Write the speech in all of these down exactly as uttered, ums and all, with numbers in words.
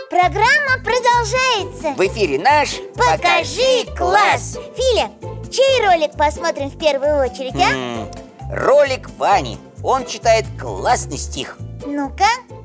Программа продолжается. В эфире наш «Покажи класс». Филя, чей ролик посмотрим в первую очередь, а? М-м, ролик Вани. Он читает классный стих. Ну-ка.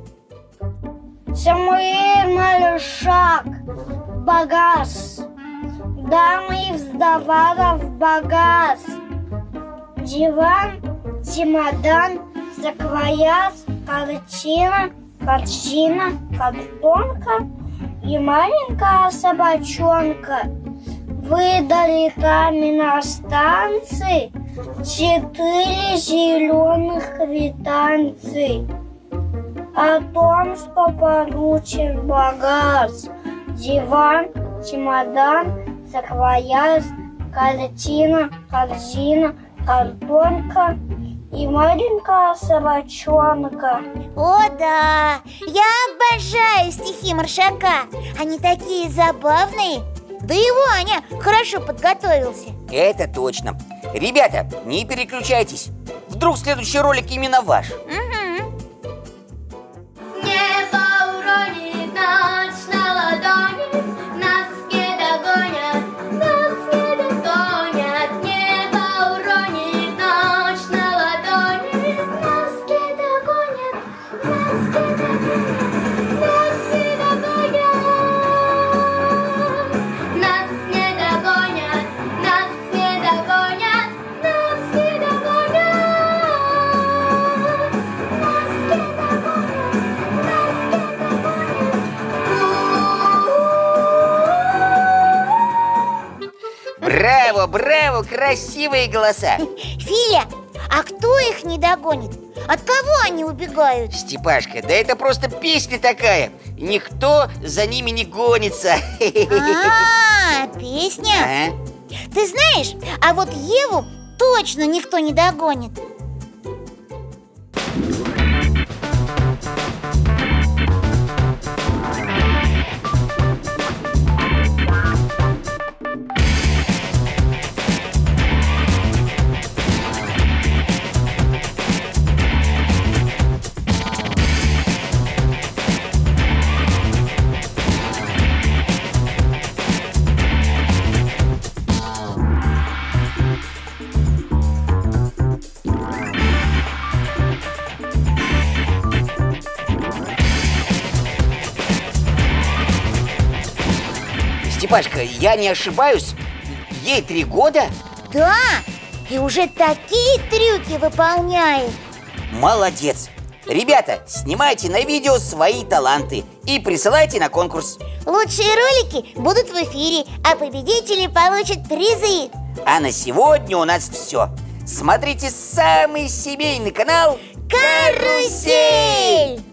Самуэль Малюшак, багаз, дамы вздавала в багаз, диван, чемодан, саквояж, картина, картина, картонка и маленькая собачонка. Выдали там на станции четыре зеленых квитанции о том, что получен багаж: диван, чемодан, саквояж, картина, корзина, картонка и маленькая собачонка. О, да! Я обожаю стихи Маршака. Они такие забавные. Да и Ваня хорошо подготовился. Это точно. Ребята, не переключайтесь. Вдруг следующий ролик именно ваш. Угу. Браво, браво, красивые голоса. Филя, а кто их не догонит? От кого они убегают? Степашка, да это просто песня такая. Никто за ними не гонится. А, песня? А? Ты знаешь, а вот Еву точно никто не догонит. Степашка, я не ошибаюсь? Ей три года? Да, и уже такие трюки выполняет. Молодец! Ребята, снимайте на видео свои таланты и присылайте на конкурс. Лучшие ролики будут в эфире, а победители получат призы. А на сегодня у нас все. Смотрите самый семейный канал «Карусель».